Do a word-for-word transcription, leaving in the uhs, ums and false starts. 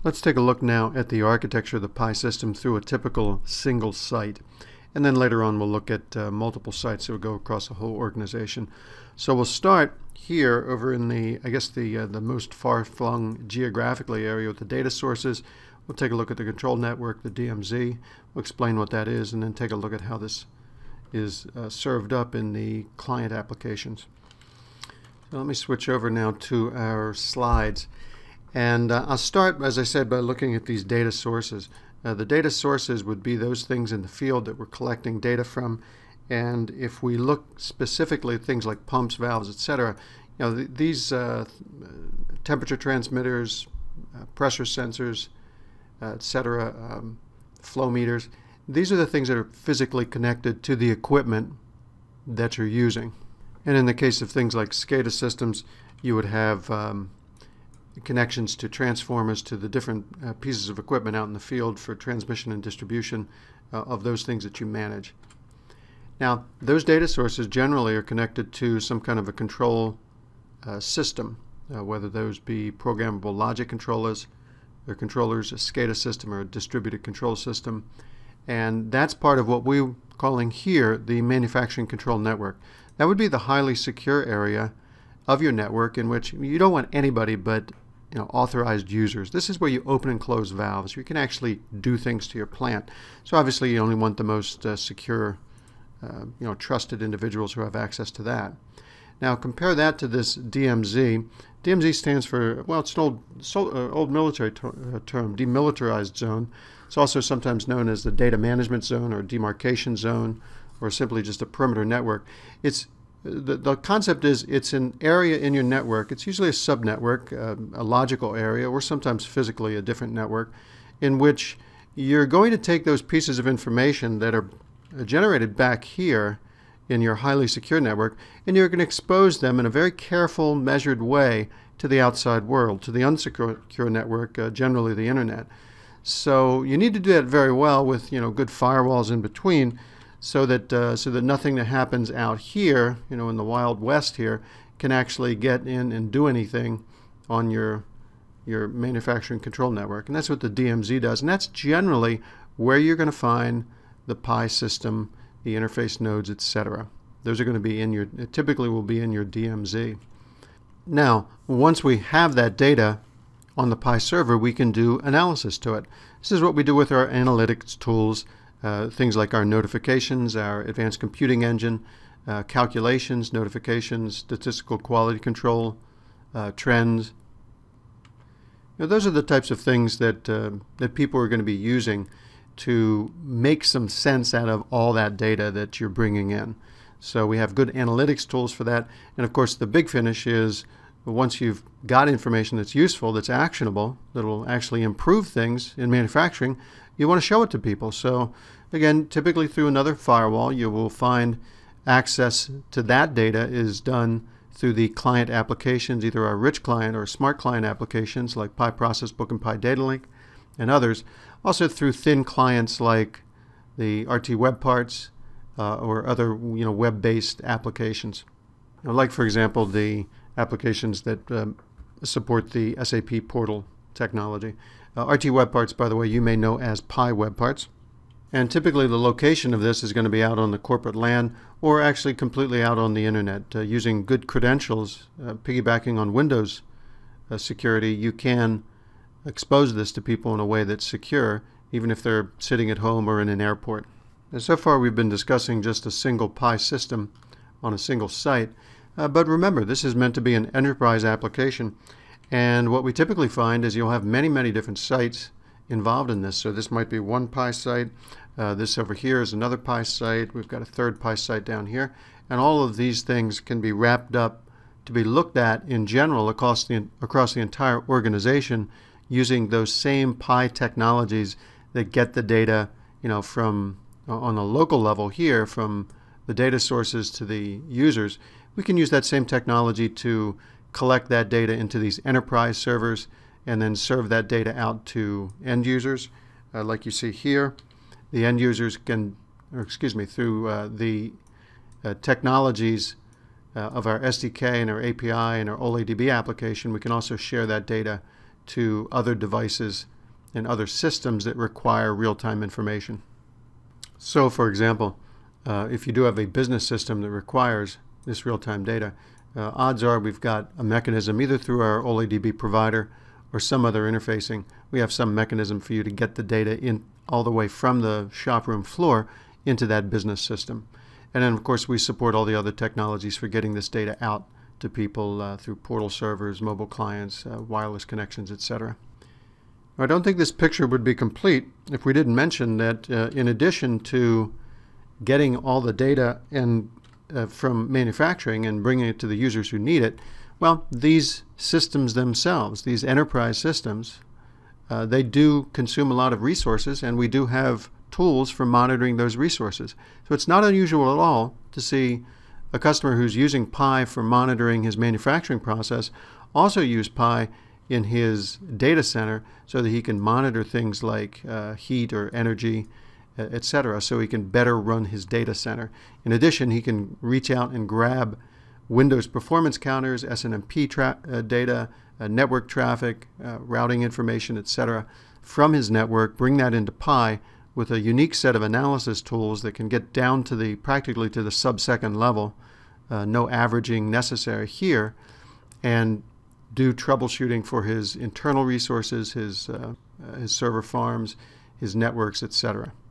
Let's take a look now at the architecture of the Pi system through a typical single site. And then later on we'll look at uh, multiple sites that will go across the whole organization. So we'll start here over in the, I guess, the, uh, the most far-flung geographically area with the data sources. We'll take a look at the control network, the D M Z. We'll explain what that is and then take a look at how this is uh, served up in the client applications. So let me switch over now to our slides. And uh, I'll start, as I said, by looking at these data sources. Uh, the data sources would be those things in the field that we're collecting data from. And if we look specifically at things like pumps, valves, et cetera, you know, th these uh, temperature transmitters, uh, pressure sensors, uh, et cetera, um, flow meters, these are the things that are physically connected to the equipment that you're using. And in the case of things like SCADA systems, you would have um, connections to transformers to the different uh, pieces of equipment out in the field for transmission and distribution uh, of those things that you manage. Now, those data sources generally are connected to some kind of a control uh, system, uh, whether those be programmable logic controllers or controllers, a SCADA system, or a distributed control system. And that's part of what we're calling here the manufacturing control network. That would be the highly secure area of your network in which you don't want anybody but you know, authorized users. This is where you open and close valves. You can actually do things to your plant. So obviously you only want the most uh, secure, uh, you know, trusted individuals who have access to that. Now compare that to this D M Z. D M Z stands for, well, it's an old, so, uh, old military ter uh, term, demilitarized zone. It's also sometimes known as the data management zone or demarcation zone, or simply just a perimeter network. It's The, the concept is it's an area in your network. It's usually a subnetwork, uh, a logical area, or sometimes physically a different network, in which you're going to take those pieces of information that are generated back here in your highly secure network, and you're going to expose them in a very careful, measured way to the outside world, to the unsecure network, uh, generally the internet. So you need to do that very well with you know good firewalls in between, so that uh, so that nothing that happens out here, you know, in the Wild West here, can actually get in and do anything on your your manufacturing control network. And that's what the D M Z does. And that's generally where you're going to find the Pi system, the interface nodes, et cetera. Those are going to be in your, it typically will be in your D M Z. Now, once we have that data on the Pi server, we can do analysis to it. This is what we do with our analytics tools. Uh, things like our notifications, our advanced computing engine, uh, calculations, notifications, statistical quality control, uh, trends. You know, those are the types of things that, uh, that people are going to be using to make some sense out of all that data that you're bringing in. So we have good analytics tools for that. And of course the big finish is once you've got information that's useful, that's actionable, that'll actually improve things in manufacturing, you want to show it to people. So again, typically through another firewall, you will find access to that data is done through the client applications, either our rich client or smart client applications like Pi Process Book and Pi Data Link and others. Also through thin clients like the R T Web Parts uh, or other you know web-based applications. Now, like for example the applications that um, support the S A P portal technology. Uh, R T Web Parts, by the way, you may know as Pi Web Parts. And typically the location of this is going to be out on the corporate LAN or actually completely out on the internet. Uh, using good credentials, uh, piggybacking on Windows uh, security, you can expose this to people in a way that's secure, even if they're sitting at home or in an airport. And so far we've been discussing just a single Pi system on a single site. Uh, but remember, this is meant to be an enterprise application. And what we typically find is you'll have many, many different sites involved in this. So this might be one Pi site. Uh, this over here is another Pi site. We've got a third Pi site down here. And all of these things can be wrapped up to be looked at in general across the, across the entire organization using those same Pi technologies that get the data, you know, from uh, on a local level here, from the data sources to the users. We can use that same technology to collect that data into these enterprise servers and then serve that data out to end users. Uh, like you see here, the end users can, or excuse me, through uh, the uh, technologies uh, of our S D K and our A P I and our OLEDB application, we can also share that data to other devices and other systems that require real-time information. So, for example, uh, if you do have a business system that requires this real-time data, uh, odds are we've got a mechanism either through our OLEDB provider or some other interfacing. We have some mechanism for you to get the data in all the way from the shop room floor into that business system. And then, of course, we support all the other technologies for getting this data out to people uh, through portal servers, mobile clients, uh, wireless connections, et cetera. I don't think this picture would be complete if we didn't mention that uh, in addition to getting all the data and uh, from manufacturing and bringing it to the users who need it, well, these systems themselves, these enterprise systems, uh, they do consume a lot of resources, and we do have tools for monitoring those resources. So it's not unusual at all to see a customer who's using Pi for monitoring his manufacturing process also use Pi in his data center so that he can monitor things like uh, heat or energy, et cetera, so he can better run his data center. In addition, he can reach out and grab Windows performance counters, S N M P tra uh, data, uh, network traffic, uh, routing information, et cetera, from his network, bring that into Pi with a unique set of analysis tools that can get down to the practically to the sub-second level, uh, no averaging necessary here, and do troubleshooting for his internal resources, his, uh, his server farms, his networks, et cetera.